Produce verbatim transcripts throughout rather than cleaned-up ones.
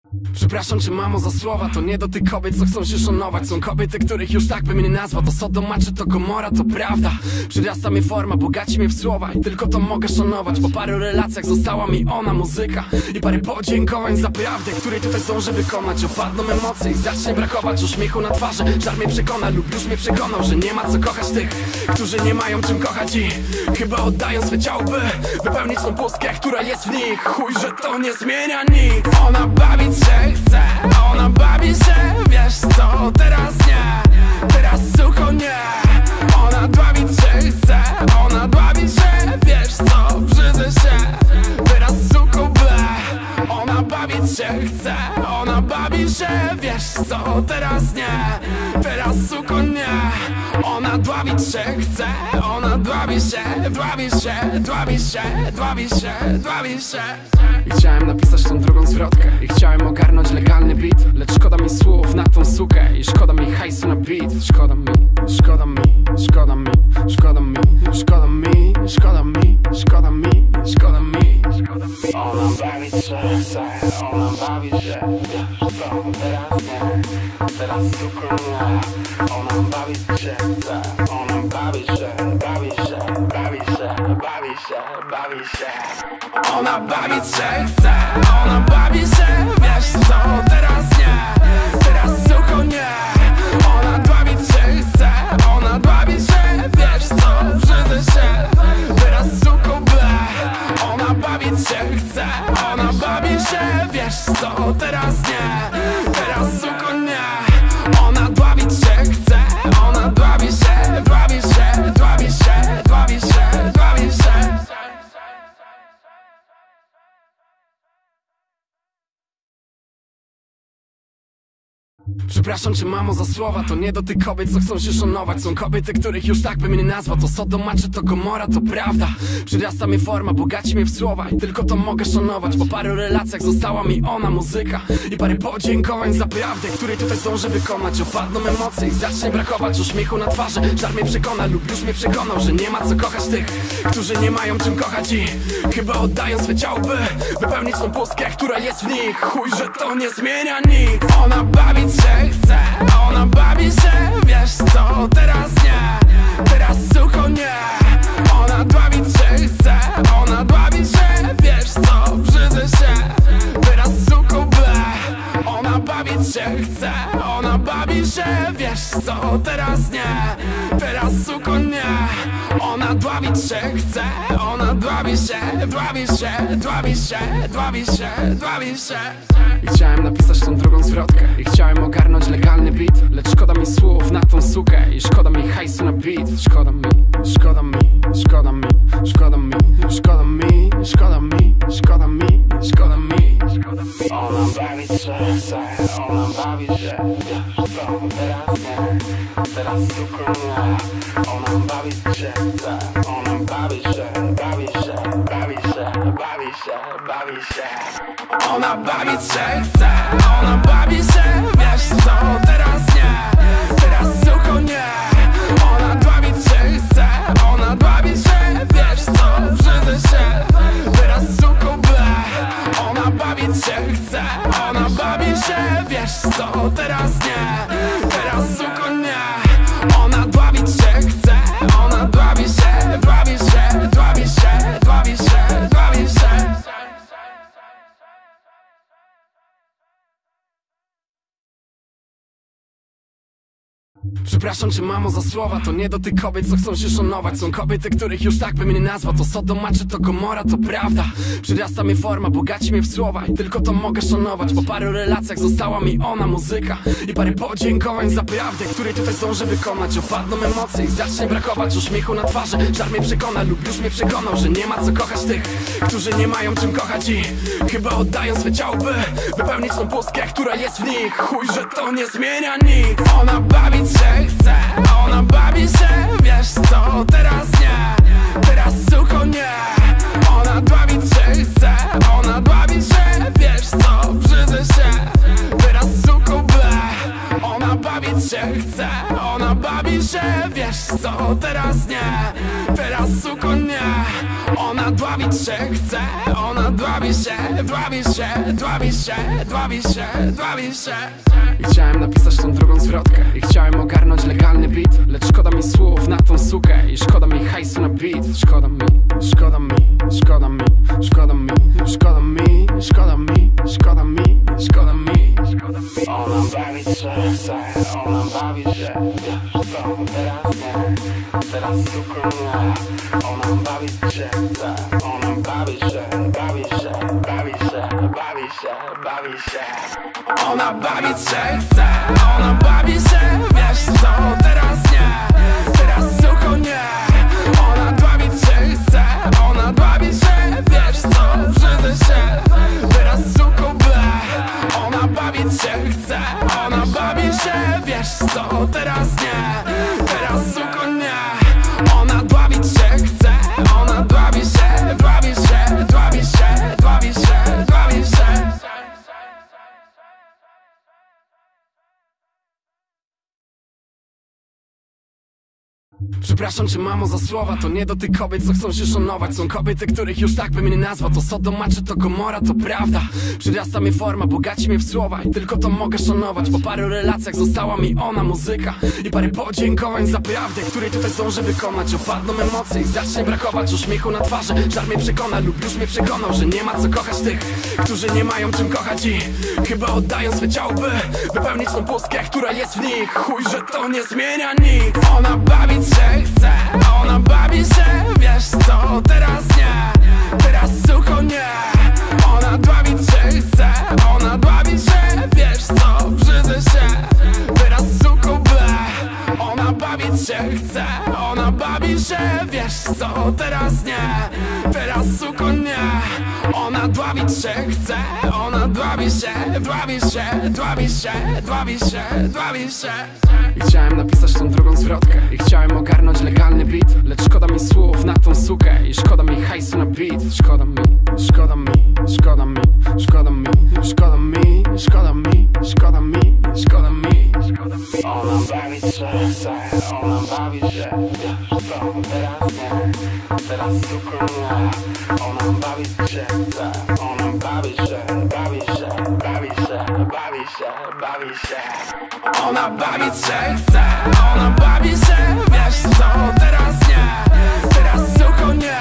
Przepraszam cię mamo za słowa, to nie do tych kobiet, co chcą się szanować. Są kobiety, których już tak bym nie nazwał. To Sodoma czy to Gomora, to prawda. Przyrasta mnie forma, bogaci mnie w słowa i tylko to mogę szanować. Po paru relacjach została mi ona muzyka i parę podziękowań za prawdę, której tutaj zdążę wykonać. Opadną emocje i zacznie brakować uśmiechu na twarzy. Żal mnie przekona lub już mnie przekonał, że nie ma co kochać tych, którzy nie mają czym kochać i chyba oddają swe ciało, by wypełnić tą pustkę, która jest w nich. Chuj, że to nie zmienia nic. Ona bawić się chce, ona bawi się, wiesz co, teraz nie, teraz sucho nie. Ona bawić się chce, ona bawi się, wiesz co, brzydzę się, teraz sucho ble. Ona bawić się chce, ona bawi się, wiesz co, teraz nie, teraz sucho nie. Ona dławić się chce, ona dławi się, dławi się, dławi się, dławi się, dławi się. I chciałem napisać tą drugą zwrotkę i chciałem ogarnąć legalny beat, lecz szkoda mi słów na tą sukę i szkoda mi hajsu na beat. Szkoda mi, szkoda mi, szkoda mi, szkoda mi, szkoda mi, szkoda mi, szkoda mi, szkoda mi. Ona bawi się chce, ona bawi się, wiesz co, teraz nie, teraz cukru nie. Ona bawi się chce, ona bawi się, bawi się, bawi się, bawi się, bawi się. Ona bawić się chce, ona bawi się, wiesz co, teraz nie, teraz sucho nie. Ona bawić się chce, ona bawi się, wiesz co, brzydzę się, teraz sucho ble. Ona bawić się chce, ona bawi się, wiesz co, teraz nie, teraz sucho nie. Ona dławić się chce, ona dławi się, dławi się, dławi się, dławi się, dławi się. Przepraszam cię mamo za słowa, to nie do tych kobiet, co chcą się szanować. Są kobiety, których już tak bym nie nazwał. To Sodoma czy to Gomora, to prawda. Przyrasta mnie forma, bogaci mnie w słowa i tylko to mogę szanować. Po paru relacjach została mi ona muzyka i parę podziękowań za prawdę, której tutaj zdążę wykonać. Opadną emocje i zacznie brakować uśmiechu na twarzy. Żal mnie przekona lub już mnie przekonał, że nie ma co kochać tych, którzy nie mają czym kochać i chyba oddają swe ciało, by wypełnić tą pustkę, która jest w nich. Chuj, że to nie zmienia nic. Ona bawić się chce, ona bawi się, wiesz co, teraz nie, teraz sucho nie. Ona bawić się chce, ona bawi się, wiesz co, brzydzę się, teraz sucho ble. Ona bawić się chce, ona bawi się, wiesz co, teraz nie, teraz sucho nie. Ona dławić się chce, ona dławi się, dławi się, dławi się, dławi się, dławi się. I chciałem napisać tą drugą zwrotkę i chciałem ogarnąć legalny beat, lecz szkoda mi słów na tą sukę i szkoda mi hajsu na beat. Szkoda mi, szkoda mi, szkoda mi, szkoda mi, szkoda mi, szkoda mi, szkoda mi, szkoda mi. Ona bawi się chce, ona bawi się, wiesz co, teraz nie, teraz cukru nie. Ona bawi się chce, ona bawi się, bawi się, bawi się, bawi się, bawi się. Ona bawić się chce, ona bawi się, wiesz co, teraz nie, teraz sucho nie. Ona bawić się chce, ona bawi się, wiesz co, brzydzę się, teraz sucho ble. Ona bawić się chce, ona bawi się, wiesz co, teraz nie, teraz sucho nie. Ona dławić się chce, ona dławi się, dławi się, dławi się, dławi się, dławi się. Przepraszam cię mamo za słowa, to nie do tych kobiet, co chcą się szanować. Są kobiety, których już tak bym nie nazwał. To Sodoma czy to Gomora, to prawda. Przyrasta mnie forma, bogaci mnie w słowa i tylko to mogę szanować. Po paru relacjach została mi ona muzyka i parę podziękowań za prawdę, której tutaj zdążę wykonać. Opadną emocje i zacznie brakować uśmiechu na twarzy. Żal mnie przekona lub już mnie przekonał, że nie ma co kochać tych, którzy nie mają czym kochać i chyba oddają swe ciało, by wypełnić tą pustkę, która jest w nich. Chuj, że to nie zmienia nic. Ona bawić się chce, ona bawi się, wiesz co, teraz nie, teraz sucho nie. Ona bawić się chce, ona bawi się, wiesz co, brzydzę się, teraz sucho ble. Ona bawić się chce, ona bawi się, wiesz wiesz co, teraz nie, teraz suko nie. Ona dławić się chce, ona dławi się, dławi się, dławi się, dławi się, dławi się. I chciałem napisać tą drugą zwrotkę i chciałem ogarnąć legalny beat, lecz szkoda mi słów na tą sukę i szkoda mi hajsu na beat. Szkoda mi, szkoda mi, szkoda mi, szkoda mi, szkoda mi, szkoda mi, szkoda mi, szkoda mi, szkoda mi. Ona bawić się chce, ona bawi się, wiesz co, teraz nie, teraz cukru nie. Ona bawić się chce, ona bawi się, bawi się, bawi się, bawi się, bawi się. Ona bawić się chce, ona bawi się, wiesz co, teraz nie, teraz suko nie. Ona dławić się chce, ona dławi się, wiesz co, brzydzę się, teraz suko ble. Ona bawić się chce, ona bawi się, wiesz co, teraz nie, teraz suko nie. Ona dławić się chce, ona dławi się, dławi się, dławi się, dławi się, dławi się. Przepraszam cię mamo za słowa, to nie do tych kobiet co chcą się szanować. Są kobiety, których już tak bym nie nazwał. To Sodoma czy to Gomora, to prawda. Przyrasta mnie forma, bogaci mnie w słowa i tylko to mogę szanować. Po paru relacjach została mi ona muzyka i parę podziękowań za prawdę, której tutaj zdążę wykonać. Opadną emocje i zacznie brakować uśmiechu na twarzy. Żal mnie przekona lub już mnie przekonał, że nie ma co kochać tych, którzy nie mają czym kochać i chyba oddają swe ciało, by wypełnić tą pustkę, która jest w nich. Chuj, że to nie zmienia nic. Ona bawić się chce, ona bawi się, wiesz co, teraz nie, teraz suko nie. Ona dławić się chce, ona dławi się, wiesz co, brzydzę się, teraz suko ble. Ona bawić się chce, ona bawi się, wiesz co, teraz nie, teraz suko nie. Ona dławić się chce, ona dławi się, dławi się, dławi się, dławi się, dławi się. I chciałem napisać tą drugą zwrotkę i chciałem ogarnąć legalny beat, lecz szkoda mi słów na tą sukę i szkoda mi hajsu na beat. Szkoda mi, szkoda mi, szkoda mi, szkoda mi, szkoda mi, szkoda mi, szkoda mi, szkoda mi, szkoda mi. Ona bawić się chce, ona bawi się, wiesz co, teraz nie, teraz cukru nie. Ona bawić się chce, ona bawi się, bawi się, bawi się, bawi się, bawi się. Ona bawić się chce, ona bawi się, wiesz co, teraz nie, teraz suko nie.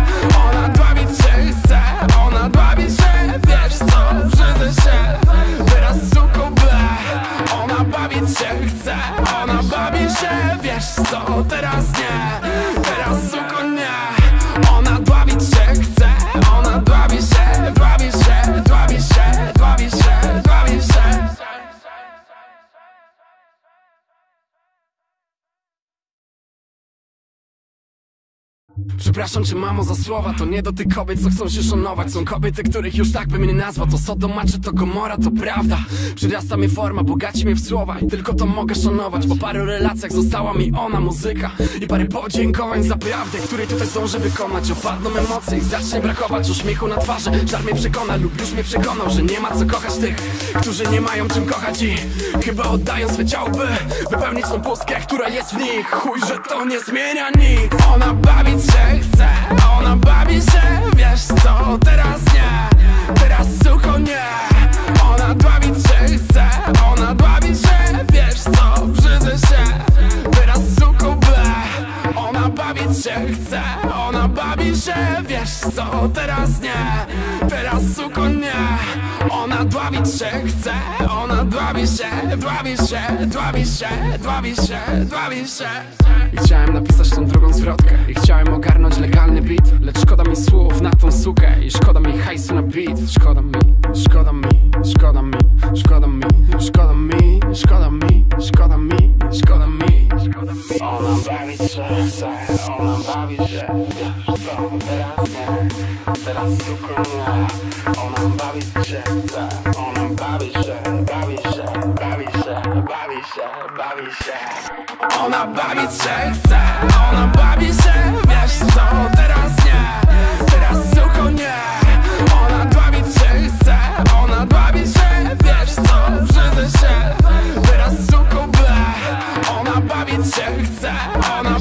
Ona dławić się chce, ona dławi się, wiesz co, brzydzę się, teraz suko ble. Ona bawić się chce, ona bawi się, wiesz co, teraz nie, teraz suko nie. Ona dławić się chce, ona dławi się, dławi się, dławi się, dławi się, dławi się. Przepraszam cię mamo za słowa, to nie do tych kobiet co chcą się szanować. Są kobiety, których już tak bym nie nazwał. To Sodoma czy to Gomora, to prawda. Przyrasta mnie forma, bogaci mnie w słowa i tylko to mogę szanować. Po paru relacjach została mi ona muzyka i parę podziękowań za prawdę, której tutaj zdążę wykonać. Opadną emocje i zacznie brakować uśmiechu na twarzy. Żal mnie przekona lub już mnie przekonał, że nie ma co kochać tych, którzy nie mają czym kochać i chyba oddają swe ciało, by wypełnić tą pustkę, która jest w nich. Chuj, że to nie zmienia nic. Ona bawić się chce, ona bawi się, wiesz co, teraz nie, teraz suko nie. Ona dławić się chce, ona dławi się, wiesz co, brzydzę się, teraz suko ble. Ona bawić się chce, ona bawi się, wiesz co, teraz nie, teraz suko nie. Ona dławić się chce, ona dławi się, dławi się, dławi się, dławi się, dławi się. I chciałem napisać tą drugą zwrotkę i chciałem ogarnąć legalny beat, lecz szkoda mi słów na tą sukę i szkoda mi hajsu na beat. Szkoda mi, szkoda mi, szkoda mi, szkoda mi, szkoda mi, szkoda mi, szkoda mi, szkoda mi, szkoda mi. Ona bawić się chce, ona bawi się, wiesz co, teraz nie, teraz cukru nie. Ona bawić się chce, ona bawi się, bawi się, bawi się, bawi się, bawi się. Ona bawić się chce, ona bawi się, wiesz co, teraz nie, teraz suko nie. Ona dławić się chce, ona dławi się, wiesz co, brzydzę się, teraz suko ble. Ona bawić się chce, ona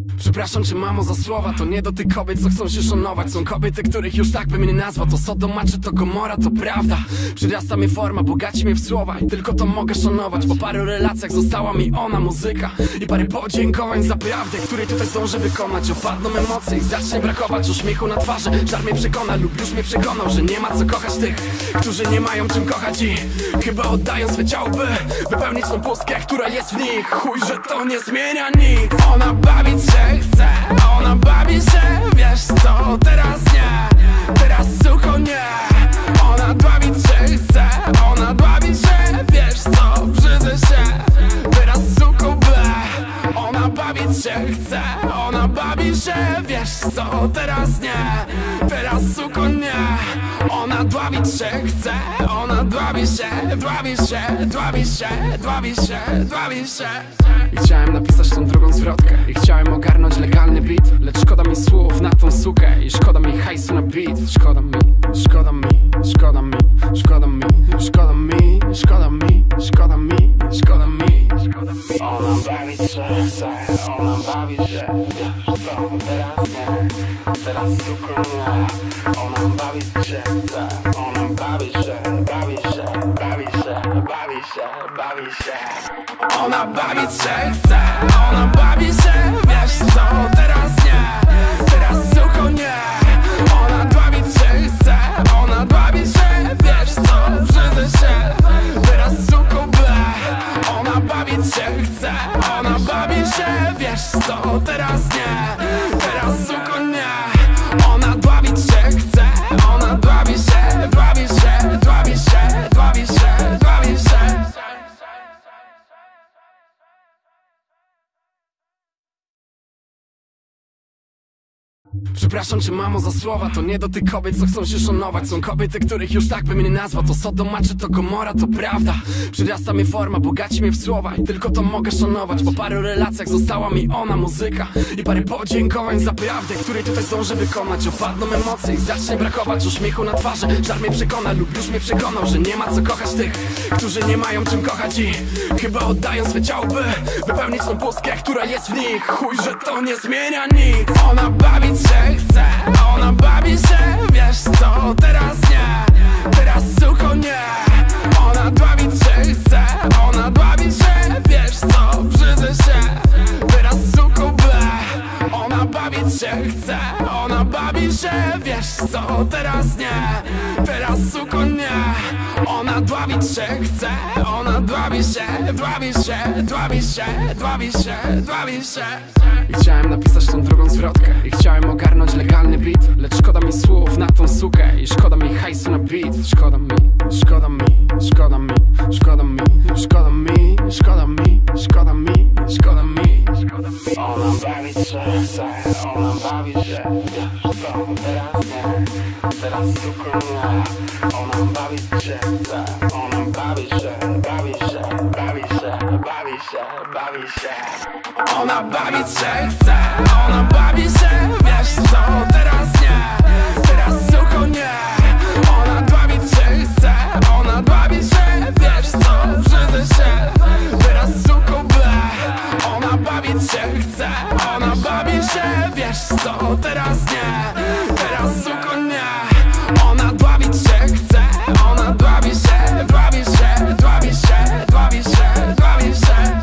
Przepraszam cię mamo za słowa, to nie do tych kobiet, co chcą się szanować. Są kobiety, których już tak bym nie nazwał. To Sodoma czy to Gomora, to prawda. Przyrasta mi forma, bogaci mnie w słowa i tylko to mogę szanować. Po paru relacjach została mi ona muzyka i parę podziękowań za prawdę, której tutaj zdążę wykonać. Opadną emocje i zacznie brakować uśmiechu na twarzy. Żar mnie przekona lub już mnie przekonał, że nie ma co kochać tych, którzy nie mają czym kochać i chyba oddają swe ciało, by wypełnić tą pustkę, która jest w nich. Chuj, że to nie zmienia nic. Ona bawić się chce, ona bawi się, wiesz co, teraz nie, teraz sucho nie. Ona bawić się chce, ona bawi się, wiesz co, brzydzę się, teraz sucho ble. Ona bawić się chce, ona bawi się, wiesz co, teraz nie, teraz sucho nie. Ona dławić się chce, ona dławi się, dławi się, dławi się, dławi się, dławi się. I chciałem napisać tą drugą zwrotkę i chciałem ogarnąć legalny beat, lecz szkoda mi słów na tą sukę i szkoda mi hajsu na beat. Szkoda mi, szkoda mi, szkoda mi, szkoda mi, szkoda mi, szkoda mi, szkoda mi, szkoda mi, szkoda mi. Ona bawi się chce, ona bawi się, wiesz co, teraz nie, teraz cukru nie. Ona bawi się chce, ona bawi się, bawi się, bawi się, bawi się, bawi się. Ona bawić się chce, ona bawi się, wiesz co, teraz nie, teraz sucho nie. Ona bawić się chce, ona bawi się, wiesz co, brzydzę się, teraz sucho ble. Ona bawić się chce, ona bawi się, wiesz co, teraz nie, teraz sucho nie. Ona bawić się chce, ona bawi się, bawi się, bawi się, bawi się, bawi się. Przepraszam cię mamo za słowa, to nie do tych kobiet, co chcą się szanować. Są kobiety, których już tak bym nie nazwał. To Sodoma czy to Gomora, to prawda. Przyrasta mi forma, bogaci mnie w słowa i tylko to mogę szanować. Po paru relacjach została mi ona muzyka i parę podziękowań za prawdę, której tutaj zdążę wykonać. Opadną emocje i zacznie brakować uśmiechu na twarzy. Żar mnie przekona lub już mnie przekonał, że nie ma co kochać tych, którzy nie mają czym kochać i chyba oddają swe ciało, by wypełnić tą pustkę, która jest w nich. Chuj, że to nie zmienia nic. Ona bawić się chce, ona bawi się, wiesz co, teraz nie, teraz sucho nie. Ona bawić się chce, ona bawi się, wiesz co, brzydzę się, teraz sucho ble. Ona bawić się chce, ona bawi się, wiesz co, teraz nie, teraz sucho nie. Ona dławić się chce, ona dławi się, dławi się, dławi się, dławi się, dławi się. I chciałem napisać tą drugą zwrotkę i chciałem ogarnąć legalny beat, lecz szkoda mi słów na tą sukę i szkoda mi hajsu na beat. Szkoda mi, szkoda mi, szkoda mi, szkoda mi, szkoda mi, szkoda mi, szkoda mi, szkoda mi, szkoda mi. Ona bawi się chce, ona bawi się, wiesz co, teraz nie, teraz cukru nie. Ona bawi się chce, ona bawi się, bawi się, bawi się, bawi się, bawi się. Ona bawić się chce, ona bawi się, wiesz co, teraz nie, teraz sucho nie. Ona bawić się chce, ona bawi się, wiesz co, brzydzę się, teraz sucho ble. Ona bawić się chce, ona bawi się, wiesz co, teraz nie, teraz sucho nie. Ona bawić się chce, ona bawi się, bawi się, bawi się, bawi się, bawi się.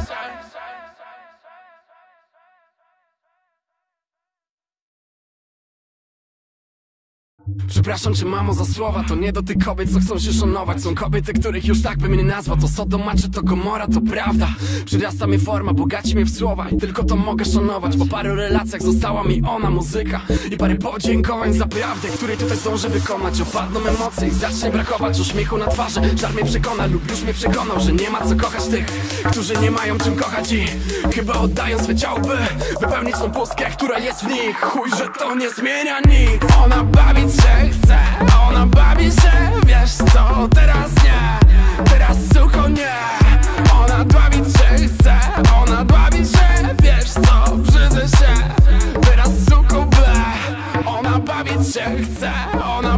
Przepraszam cię mamo za słowa, to nie do tych kobiet, co chcą się szanować. Są kobiety, których już tak bym nie nazwał. To Sodoma czy to Gomora, to prawda. Przyrasta mi forma, bogaci mnie w słowa i tylko to mogę szanować. Po paru relacjach została mi ona muzyka i parę podziękowań za prawdę, której tutaj zdążę wykonać. Opadną emocje i zacznie brakować uśmiechu na twarzy. Żar mnie przekona lub już mnie przekonał, że nie ma co kochać tych, którzy nie mają czym kochać i chyba oddają swe ciało, by wypełnić tą pustkę, która jest w nich. Chuj, że to nie zmienia nic. Ona bawić się chce, ona bawi się, wiesz co, teraz nie, teraz sucho nie. Ona bawić się chce, ona bawi się, wiesz co, brzydzę się, teraz sucho ble. Ona bawić się chce, ona bawi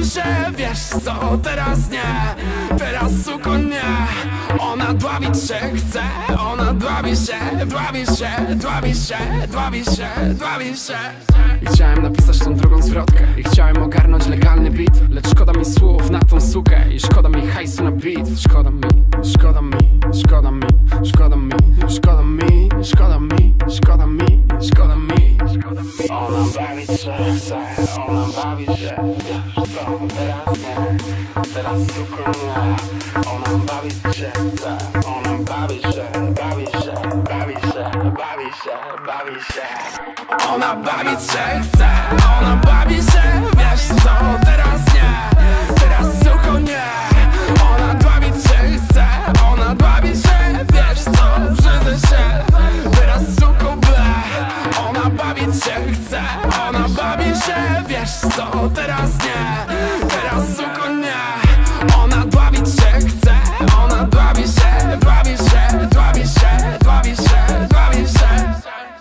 bawi się, wiesz co, teraz nie, teraz suko nie. Ona dławić się chce, ona dławi się, dławi się, dławi się, dławi się, dławi się. I chciałem napisać tą drugą zwrotkę i chciałem ogarnąć legalny beat, lecz szkoda mi słów na tą sukę i szkoda mi hajsu na beat. Szkoda mi, szkoda mi, szkoda mi, szkoda mi, szkoda mi, szkoda mi, szkoda mi, szkoda mi. Ona bawi się chce, ona bawi się, wiesz co, teraz nie, teraz cukru nie. Ona bawi się chce, ona bawi się, bawi się, bawi się, bawi się, bawi się. Ona bawić się chce, ona bawi się, wiesz co, teraz nie, teraz suko nie. Ona dławić się chce, ona dławi się, wiesz co, brzydzę się, teraz suko ble. Ona bawić się chce, ona bawi się, wiesz co, teraz nie, teraz suko nie. Ona dławić się chce, ona dławi się, dławi się, dławi się, dławi się, dławi się.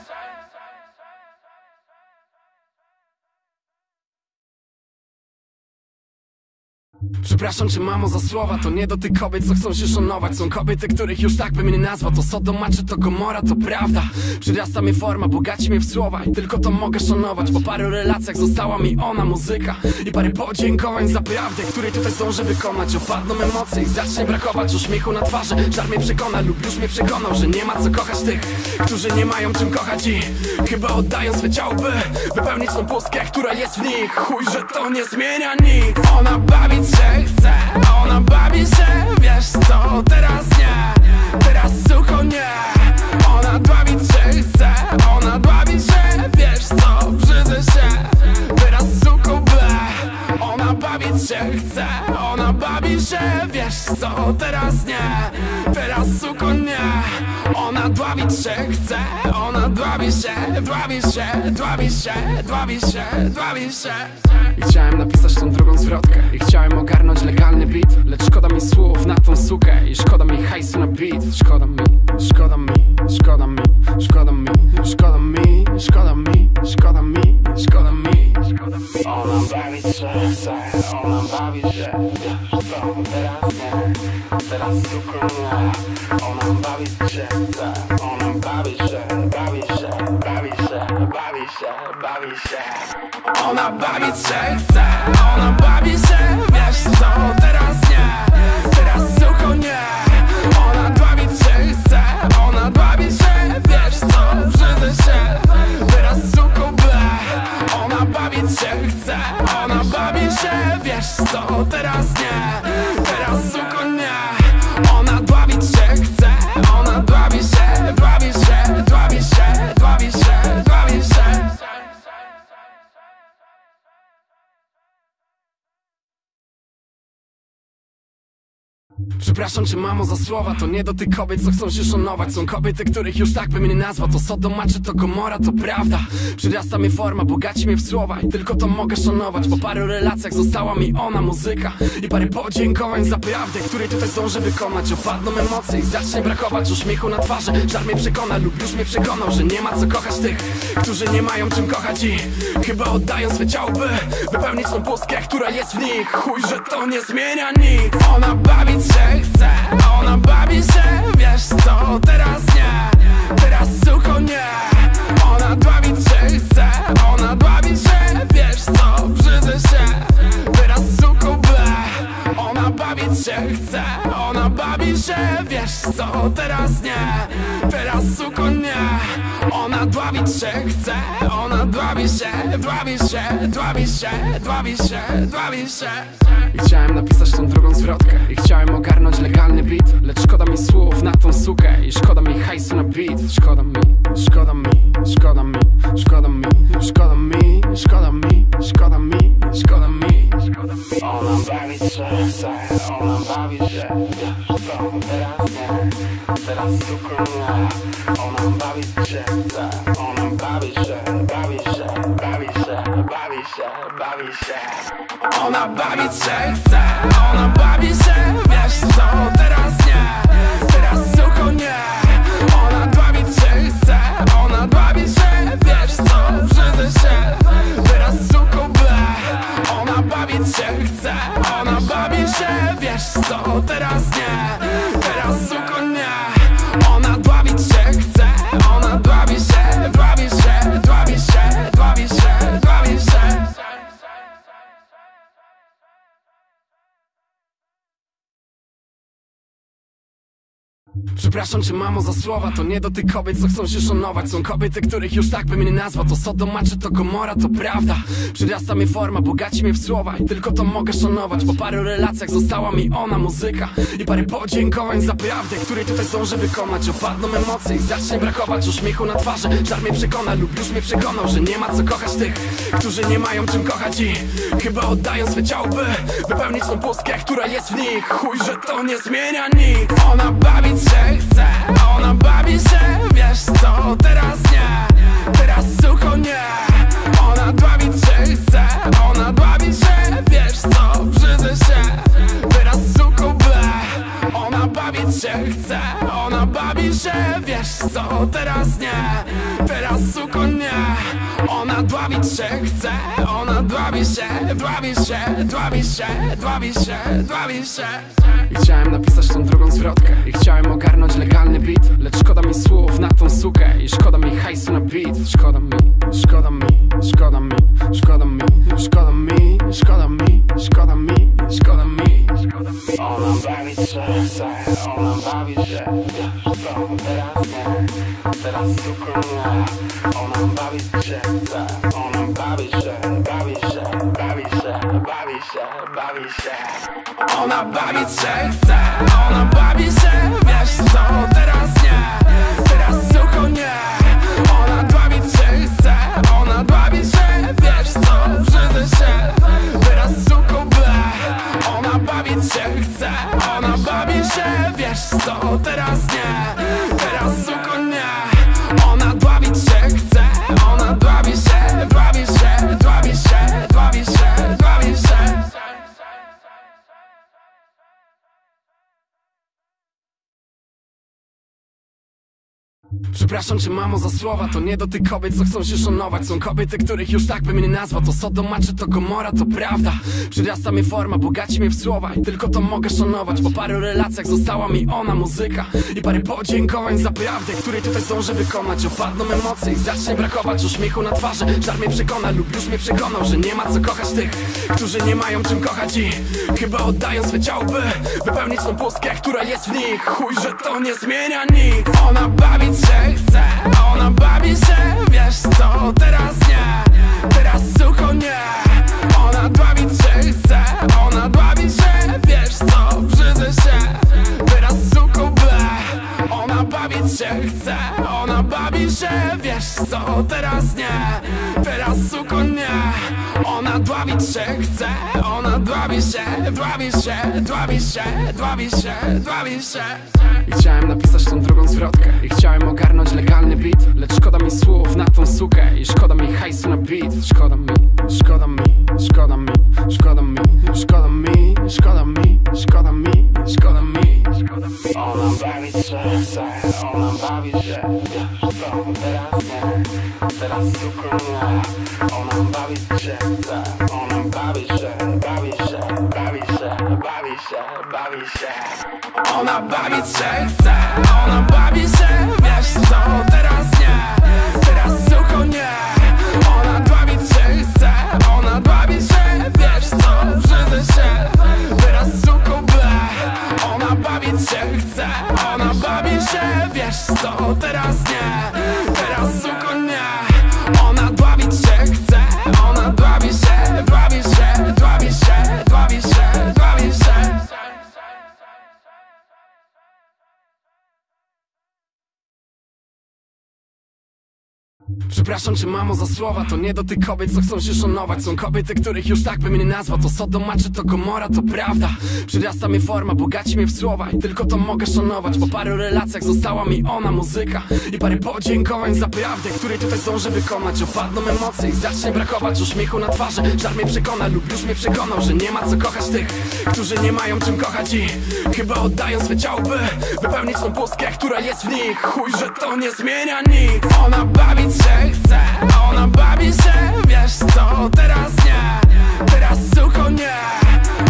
Przepraszam cię mamo za słowa, to nie do tych kobiet, co chcą się szanować. Są kobiety, których już tak bym nie nazwał. To Sodoma czy to Gomora, to prawda. Przyrasta mi forma, bogaci mnie w słowa i tylko to mogę szanować. Po paru relacjach została mi ona muzyka i parę podziękowań za prawdę, której tutaj zdążę wykonać. Opadną emocje i zacznie brakować uśmiechu na twarzy. Żar mnie przekona lub już mnie przekonał, że nie ma co kochać tych, którzy nie mają czym kochać i chyba oddają swe ciało, by wypełnić tą pustkę, która jest w nich. Chuj, że to nie zmienia nic. Ona bawić się chce, ona bawi się, wiesz co, teraz nie, teraz suko nie. Ona dławić się chce, ona dławi się, wiesz co, brzydzę się, teraz suko ble. Ona bawić się chce, ona bawi się, wiesz co, teraz nie, teraz suko nie. Ona dławić się chce, ona dławi się, dławi się, dławi się, dławi się, dławi się. I chciałem napisać tą drugą zwrotkę i chciałem ogarnąć legalny beat, lecz szkoda mi słów na tą sukę i szkoda mi hajsu na beat. Szkoda mi, szkoda mi, szkoda mi, szkoda mi, szkoda mi, szkoda mi, szkoda mi, szkoda mi. Ona bawi się chce, ona bawi się, wiesz co, teraz nie, teraz cukru nie. Ona bawi się chce, ona bawi się, bawi się, bawi się, bawi się, bawi się. Ona bawić się chce, ona bawi się, wiesz co, teraz nie, teraz suko nie. Ona dławić się chce, ona dławi się, wiesz co, brzydzę się, teraz suko ble. Ona bawić się chce, ona bawi się, wiesz co, teraz nie, teraz suko nie. Ona dławić się chce, ona dławi się, dławi się, dławi się, dławi się, dławi się. Przepraszam cię mamo za słowa, to nie do tych kobiet, co chcą się szanować. Są kobiety, których już tak bym nie nazwał. To Sodoma czy to Gomora, to prawda. Przyrasta mi forma, bogaci mnie w słowa i tylko to mogę szanować. Po paru relacjach została mi ona muzyka i parę podziękowań za prawdę, której tutaj zdążę wykonać. Opadną emocje i zacznie brakować uśmiechu na twarzy. Żar mnie przekona lub już mnie przekonał, że nie ma co kochać tych, którzy nie mają czym kochać i chyba oddają swe ciało, by wypełnić tą pustkę, która jest w nich. Chuj, że to nie zmienia nic. Ona bawić się chce, ona bawi się, wiesz co, teraz nie, teraz suko nie. Ona dławić się chce, ona dławi się, wiesz co, brzydzę się, teraz suko ble. Ona bawić się chce, ona bawi się, wiesz co, teraz nie, teraz suko nie. Ona dławić się chce, ona dławi się, dławi się, dławi się, dławi się, dławi się. I chciałem napisać tą drugą zwrotkę i chciałem ogarnąć legalny beat, lecz szkoda mi słów na tą sukę i szkoda mi hajsu na beat. Szkoda mi, szkoda mi, szkoda mi, szkoda mi, szkoda mi, szkoda mi, szkoda mi, szkoda mi. Ona bawi się chce, ona bawi się, wiesz co, teraz nie, teraz cukru nie. Ona bawi się chce, ona bawi się, bawi się, bawi się, bawi się, bawi się. Ona bawić się chce, ona bawi się, wiesz co, teraz nie, teraz suko nie. Ona dławić się chce, ona dławi się, wiesz co, brzydzę się, teraz suko ble. Ona bawić się chce. chce, ona bawi się, wiesz co, teraz nie, teraz suko nie. Ona dławić się chce, ona dławi się, dławi się, dławi się, dławi się, dławi się. Przepraszam cię mamo za słowa, to nie do tych kobiet, co chcą się szanować. Są kobiety, których już tak bym nie nazwał. To Sodoma czy to Gomora, to prawda. Przyrasta mi forma, bogaci mnie w słowa i tylko to mogę szanować. Po paru relacjach została mi ona muzyka i parę podziękowań za prawdę, której tutaj zdążę wykonać. Opadną emocje i zacznie brakować uśmiechu na twarzy. Żar mnie przekona lub już mnie przekonał, że nie ma co kochać tych, którzy nie mają czym kochać i chyba oddają swe ciało, by wypełnić tą pustkę, która jest w nich. Chuj, że to nie zmienia nic. Ona bawić się chce, ona bawi się, wiesz co, teraz nie, teraz suko nie. Ona dławić się chce, ona dławi się, wiesz co, brzydzę się, teraz suko ble. Ona bawić się chce, ona bawi się, wiesz co, teraz nie, teraz suko nie. Ona dławić się chce, ona dławi się, dławi się, dławi się, dławi się, dławi się. I chciałem napisać tą drugą zwrotkę i chciałem ogarnąć legalny beat, lecz szkoda mi słów na tą sukę i szkoda mi hajsu na beat. Szkoda mi, szkoda mi, szkoda mi, szkoda mi, szkoda mi, szkoda mi, szkoda mi, szkoda mi. Ona bawi się chce, ona bawi się, wiesz co, teraz nie, teraz suko nie. Ona bawi się chce, ona bawi się, bawi się, bawi się, bawi się, bawi się. Ona bawić się chce, ona bawi się, wiesz co, teraz nie, teraz suko nie. Ona dławić się chce, ona dławi się, wiesz co, brzydzę się, teraz suko ble. Ona bawić się chce, ona bawi się, wiesz co, teraz nie, teraz suko nie. Ona dławić się chce, ona dławi się, dławi się, dławi się, dławi się, dławi się. Przepraszam cię mamo za słowa, to nie do tych kobiet, co chcą się szanować. Są kobiety, których już tak bym nie nazwał. To Sodoma czy to Gomora, to prawda. Przyrasta mi forma, bogaci mnie w słowa i tylko to mogę szanować. Po paru relacjach została mi ona muzyka i parę podziękowań za prawdę, której tutaj zdążę wykonać. Opadną emocje i zacznie brakować uśmiechu na twarzy. Żar mnie przekona lub już mnie przekonał, że nie ma co kochać tych, którzy nie mają czym kochać i chyba oddają swe ciało, by wypełnić tą pustkę, która jest w nich. Chuj, że to nie zmienia nic. Ona bawić się chce, ona bawi się, wiesz co, teraz nie, teraz suko nie. Ona dławić się chce, ona dławi się, wiesz co, brzydzę się, teraz suko ble. Ona bawić się chce, ona bawi się, wiesz co, teraz nie, teraz suko nie. Ona dławić się chce, ona dławi się, dławi się, dławi się, dławi się, dławi się. I chciałem napisać tą drugą zwrotkę i chciałem ogarnąć legalny beat, lecz szkoda mi słów na tą sukę i szkoda mi hajsu na beat. Szkoda mi, szkoda mi, szkoda mi, szkoda mi, szkoda mi, szkoda mi, szkoda mi, szkoda mi, szkoda mi. Ona bawi się chce, ona bawi się, wiesz co, teraz nie, teraz suko nie. Ona bawi się chce, ona bawi się, bawi się, bawi się, bawi się, bawi się. Ona bawić się chce, ona bawi się, wiesz co, teraz nie, teraz suko nie. Ona dławić się chce, ona dławi się, wiesz co, brzydzę się, teraz suko ble. Ona bawić się chce, ona bawi się, wiesz co, teraz nie, teraz suko nie. Ona dławić się chce, ona dławi się, dławi się, dławi się, dławi się, dławi się. Przepraszam cię mamo za słowa, to nie do tych kobiet, co chcą się szanować. Są kobiety, których już tak bym nie nazwał. To Sodoma czy to Gomora, to prawda. Przyrasta mi forma, bogaci mnie w słowa i tylko to mogę szanować. Po paru relacjach została mi ona muzyka i parę podziękowań za prawdę, której tutaj zdążę wykonać. Opadną emocje i zacznie brakować uśmiechu na twarzy. Żar mnie przekona lub już mnie przekonał, że nie ma co kochać tych, którzy nie mają czym kochać i chyba oddają swe ciało, by wypełnić tą pustkę, która jest w nich. Chuj, że to nie zmienia nic. Ona bawić się chce, ona bawi się, wiesz co, teraz nie, teraz suko nie.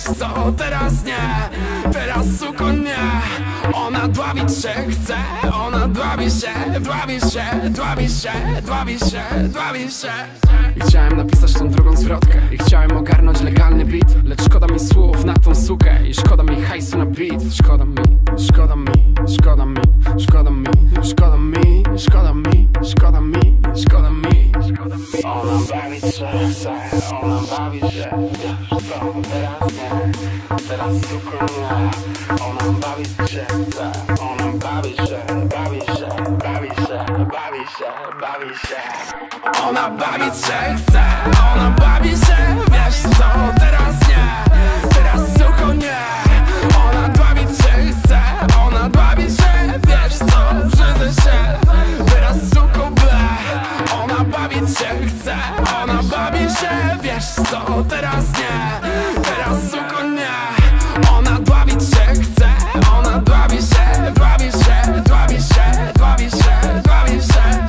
co, teraz nie, teraz suko nie. Ona dławić się chce, ona dławi się, dławi się, dławi się, dławi się, dławi się. I chciałem napisać tą drugą zwrotkę i chciałem ogarnąć legalny beat, lecz szkoda mi słów na tą sukę i szkoda mi hajsu na beat. Szkoda mi, szkoda mi, szkoda mi, szkoda mi, szkoda mi, szkoda mi, szkoda mi, szkoda mi. Ona bawi się chce, ona bawi się, szkoda teraz nie, teraz cukru nie. Ona bawi się chce, ona bawi się, bawi się, bawi się, bawi się, bawi się. Ona bawić się chce, ona bawi się, wiesz co, teraz nie, teraz suko nie. Ona dławić się chce, ona dławi się, wiesz co, brzydzę się, teraz suko ble. Ona bawić się chce, ona bawi się, wiesz co, teraz nie, teraz suko nie. Ona dławić się chce, ona dławi się, dławi się, dławi się, dławi się, dławi się.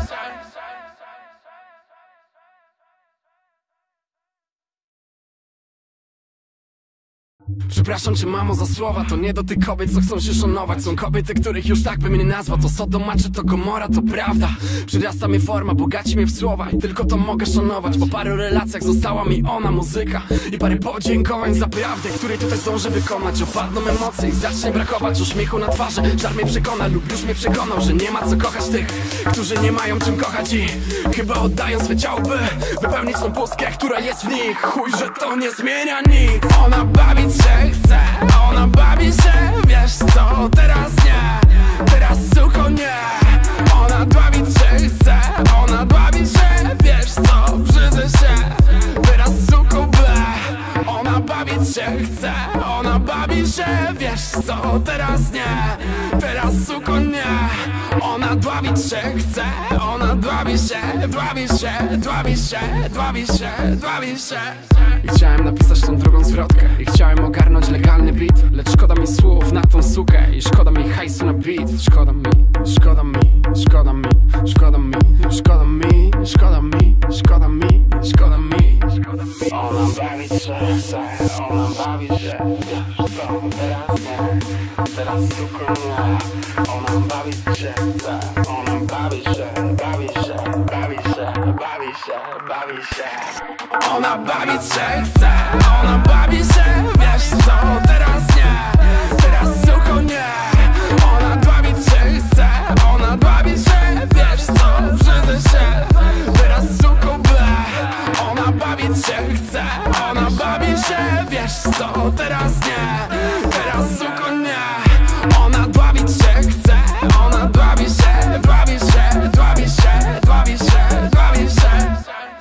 Przepraszam cię mamo za słowa, to nie do tych kobiet, co chcą się szanować. Są kobiety, których już tak bym nie nazwał. To Sodoma czy to Gomora, to prawda. Przyrasta mi forma, bogaci mnie w słowa i tylko to mogę szanować. Po paru relacjach została mi ona muzyka i parę podziękowań za prawdę, której tutaj zdążę wykonać. Opadną emocje i zacznie brakować uśmiechu na twarzy. Żar mnie przekona lub już mnie przekonał, że nie ma co kochać tych, którzy nie mają czym kochać i chyba oddają swe ciało, by wypełnić tą pustkę, która jest w nich. Chuj, że to nie zmienia nic. Ona bawić się chce, ona bawi się, wiesz co, teraz nie, teraz suko nie. Ona dławić się chce, ona dławi się, wiesz co, brzydzę się, teraz suko ble. Ona bawić się chce, ona bawi się, wiesz co, teraz nie, teraz suko nie. Ona dławić się chce, ona dławi się, dławi się, dławi się, dławi się, dławi się. I chciałem napisać tą drugą zwrotkę i chciałem ogarnąć legalny beat, lecz szkoda mi słów na tą sukę i szkoda mi hajsu na beat. Szkoda mi, szkoda mi, szkoda mi, szkoda mi, szkoda mi, szkoda mi, szkoda mi, szkoda mi. Ona bawi się chce, ona bawi się, szkoda teraz nie, teraz cukru nie. Ona bawi się chce, ona bawi się, bawi się, bawi się, bawi się, bawi się. Ona bawić się chce, ona bawi się, wiesz co, teraz nie, teraz suko nie. Ona dławić się chce, ona dławi się, wiesz co, brzydzę się, teraz suko ble. Ona bawić się chce, ona bawi się, wiesz co, teraz nie, teraz suko nie. Ona dławić się chce, ona dławi się, dławi się, dławi się, dławi się, dławi się.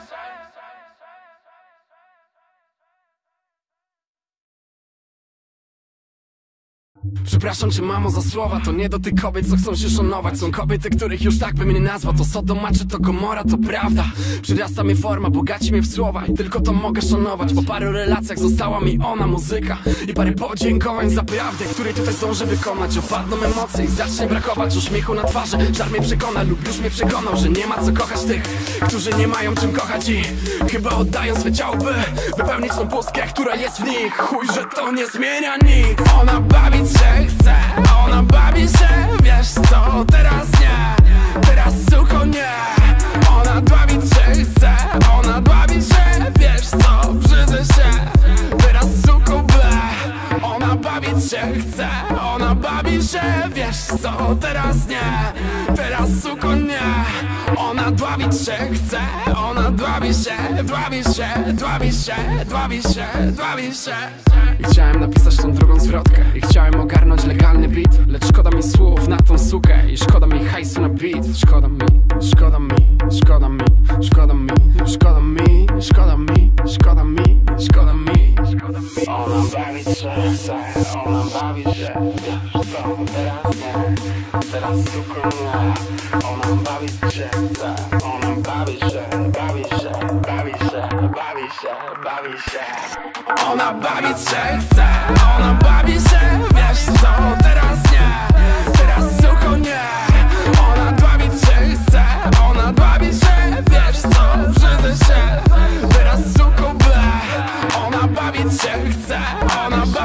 Przepraszam cię mamo za słowa, to nie do tych kobiet, co chcą się szanować. Są kobiety, których już tak bym nie nazwał. To Sodoma czy to Gomora, to prawda. Przyrasta mi forma, bogaci mnie w słowa i tylko to mogę szanować. Po paru relacjach została mi ona muzyka i parę podziękowań za prawdę, której tutaj zdążę wykonać. Opadną emocje i zacznie brakować uśmiechu na twarzy. Żar mnie przekona lub już mnie przekonał, że nie ma co kochać tych, którzy nie mają czym kochać i chyba oddają swe ciało, by wypełnić tą pustkę, która jest w nich. Chuj, że to nie zmienia nic. Ona bawić się chce, ona bawi się, wiesz co, teraz nie, teraz suko nie. Ona dławić się chce, ona dławi się, wiesz co, brzydzę się, teraz suko ble. Ona bawić się chce, ona bawi się, wiesz co, teraz nie, teraz suko nie. Ona dławić się chce, ona dławi się, dławi się, dławi się, dławi się, dławi się. I chciałem napisać tą drugą zwrotkę i chciałem ogarnąć legalny beat, lecz szkoda mi słów na tą sukę i szkoda mi hajsu na beat. Szkoda mi, szkoda mi, szkoda mi, szkoda mi, szkoda mi, szkoda mi, szkoda mi, szkoda mi. Ona bawi się chce, ona bawi się, szkoda teraz nie, teraz cukru nie. Ona bawi się chce, ona bawi się, bawi się, bawi się, bawi się, bawi się. Ona bawić się chce, ona bawi się, wiesz co, teraz nie, teraz suko nie. Ona dławić się chce, ona dławi się, wiesz co, brzydzę się, teraz suko ble. Ona bawić się chce, ona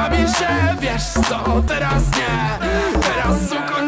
się, wiesz co, teraz nie. Teraz suko